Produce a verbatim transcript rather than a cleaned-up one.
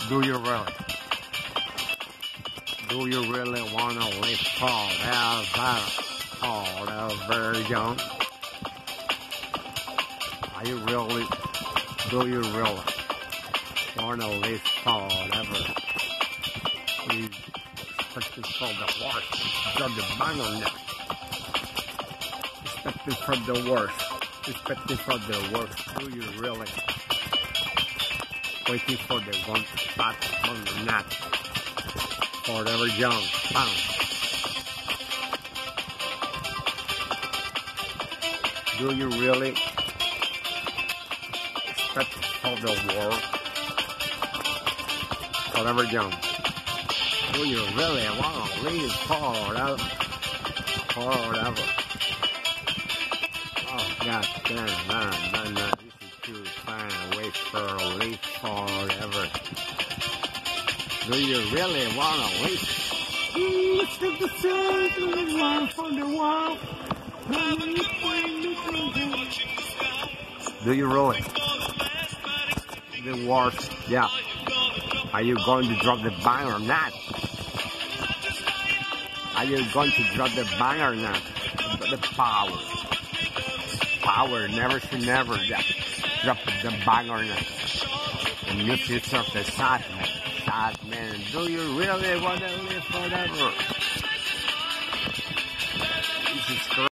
Do you really? Do you really wanna live forever? Forever young? Are you really? Do you really wanna live forever? Please, especially for the worst. Drop the bang on that. Especially for the worst. Especially for the worst. Do you really? Waiting for the one spot on the net. Forever young. Bang. Do you really expect for the world? Forever young. Do you really want to live forever? Forever. Oh, god damn, man, man, man. This is too far away for live forever. Do you really want to live? Let's take the sun, one for the world. Do you really? The worst, yeah. Are you going to drop the bang or not? Are you going to drop the bang or not? The power. Power, never should never yeah. Drop the bang or not. The nucleus of the sad man. Sad man. Do you really want to live forever? This is